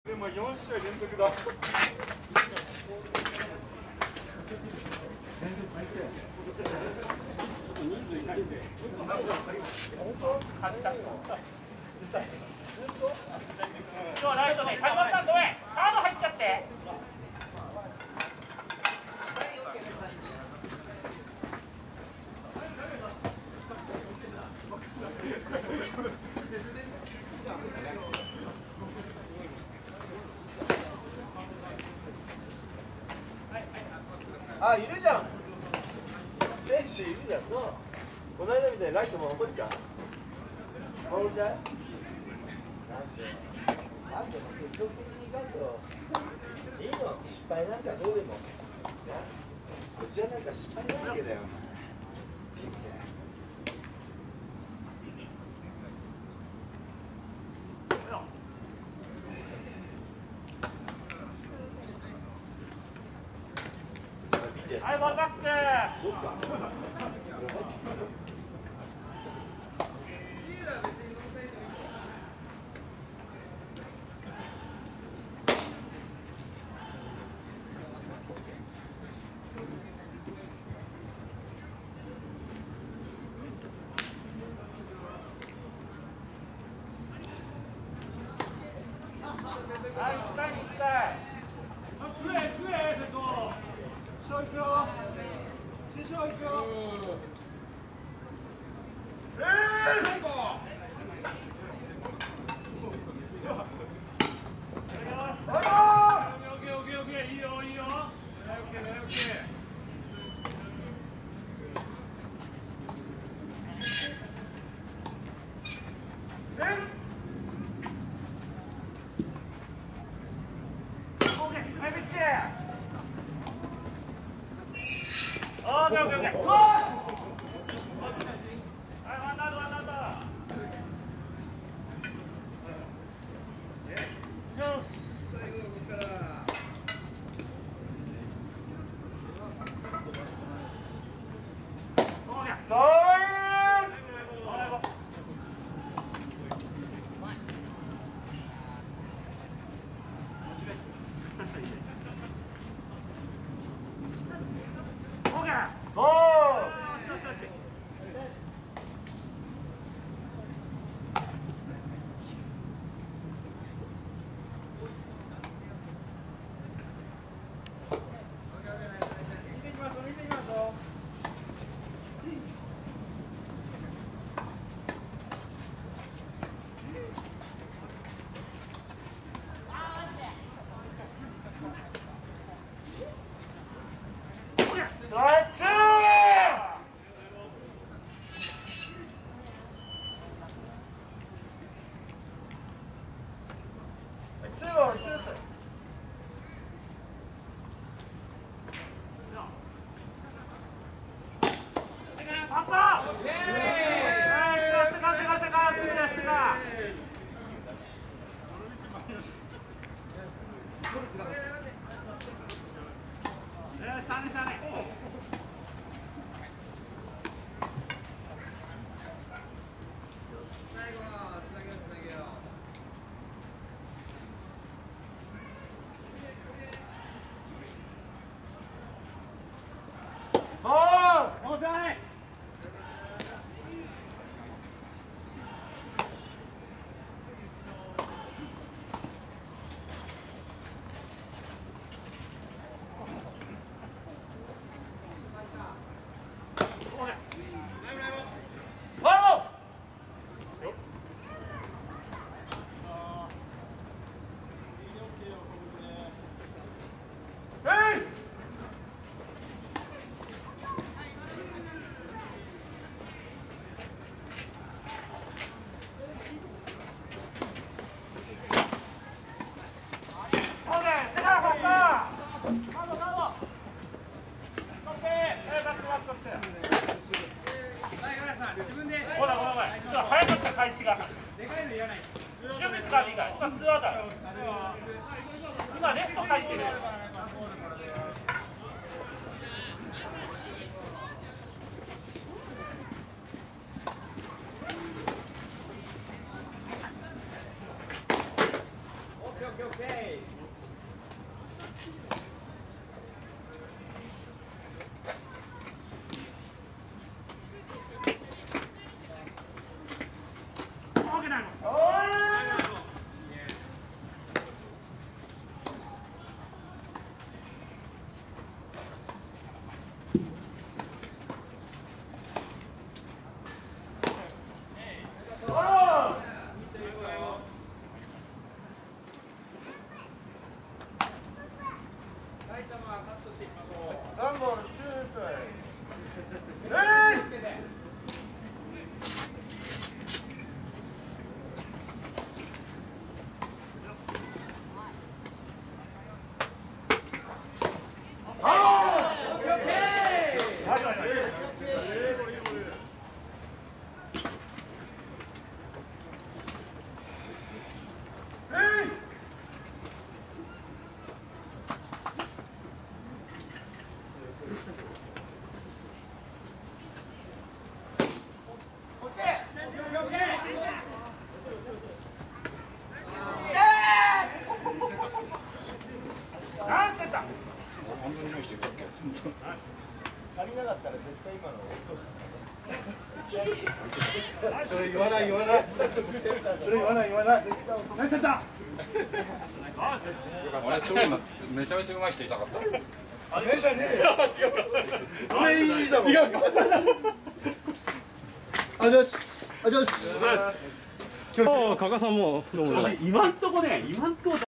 でも4試合連続だ。人数いないんで。 今日ライトね、谷本さんごめん、サード入っちゃって。 あ、いるじゃん。選手いるじゃんな。この間みたいにライトも残りか。守りたい。なんでも積極的にいかんと。いいの、失敗なんかどうでも。こちらなんか失敗だらけだよ。人生。 はい、ボールバック。 そうか。 はい、行きたい、行きたい。師匠行くよ。早かった開始が。準備しかでいいから、今ツーアウト。今レフト入ってる。オッケーオッケーオッケー。 わけないの。 ワンボールツーストライ何センター。 足りなかったら絶対今の落とす。それ言わない言わない。それ言わない言わない。 何センター。 俺ちょうどめちゃめちゃ上手い人いたかった。 ねじゃねえよ。俺いいだもん。違うか。あざす。あざす。 ああ、加賀さんもどうも。 今んとこね、今んとこ